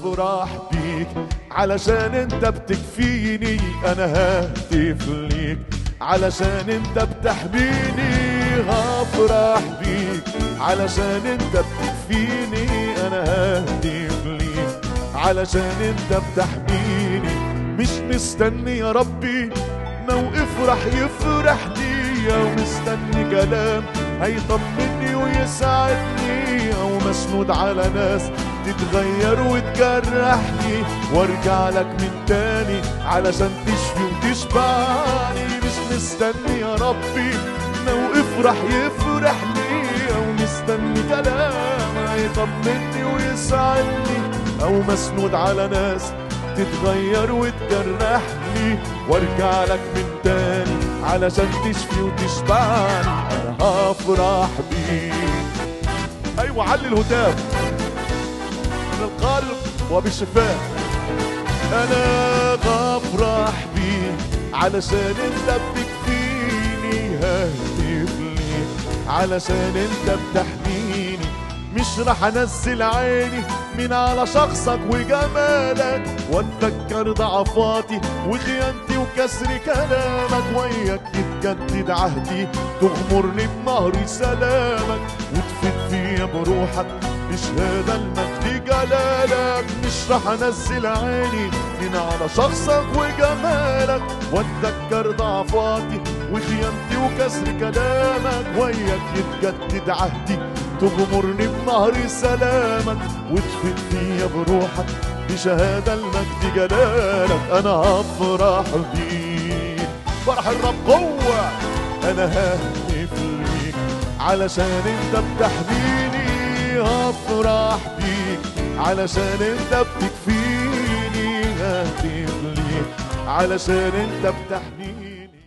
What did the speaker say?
هفرح بيك علشان انت بتكفيني، انا ههتف ليك علشان انت بتحميني. هفرح بيك علشان انت بتكفيني، انا ههتف ليك علشان انت بتحميني. مش مستني يا ربي موقف راح يفرحني، او مستني كلام هيطمني ويسعدني، او مسنود على ناس تتغير وتجرحني، وارجع لك من تاني علشان تشفي وتشبعني. مش مستني يا ربي موقف راح يفرحني، او مستني كلام هيطمني ويسعدني، او مسنود على ناس تتغير وتجرحني، وارجع لك من تاني علشان تشفي وتشبعني. انا هفرح بيك. ايوه علي الهتاف من القلب وبالشفاء. انا هفرح بيك علشان انت بتكفيني، ههتف ليك علشان انت بتحميني. مش رح انزل عيني من على شخصك وجمالك، واتذكر ضعفاتي وخيانتي وكسر كلامك، وياك يتجدد عهدي تغمرني بنهر سلامك، وتفيد فيا بروحك بشهادة المجد جلالك. مش رح انزل عيني من على شخصك وجمالك، واتذكر ضعفاتي وخيانتي وكسر كلامك، وياك يتجدد عهدي تغمرني بنهر سلامك، وتفيد فيا بروحك بشهادة المجد جلالك. انا هفرح بيك فرح الرب قوة، انا ههتف ليك علشان انت بتحميني. هفرح بيك علشان انت بتكفيني، ههتف ليك علشان انت بتحميني.